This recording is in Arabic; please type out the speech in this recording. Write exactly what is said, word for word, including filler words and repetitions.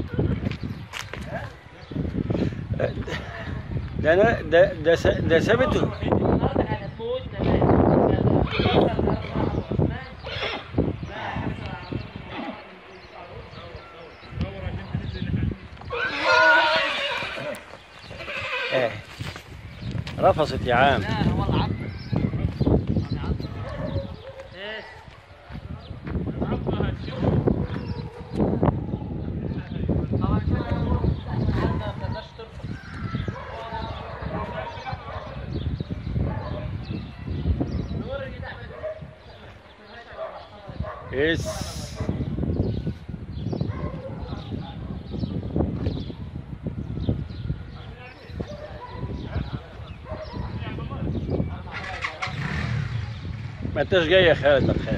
ده انا ده ده س- ده ثابت. اه رفصت يا عم. لا هو العظم. ايش؟ طبعا كده ما بتقدرش ترفض. اس ما انتش جاي يا خالد، ما تخافش.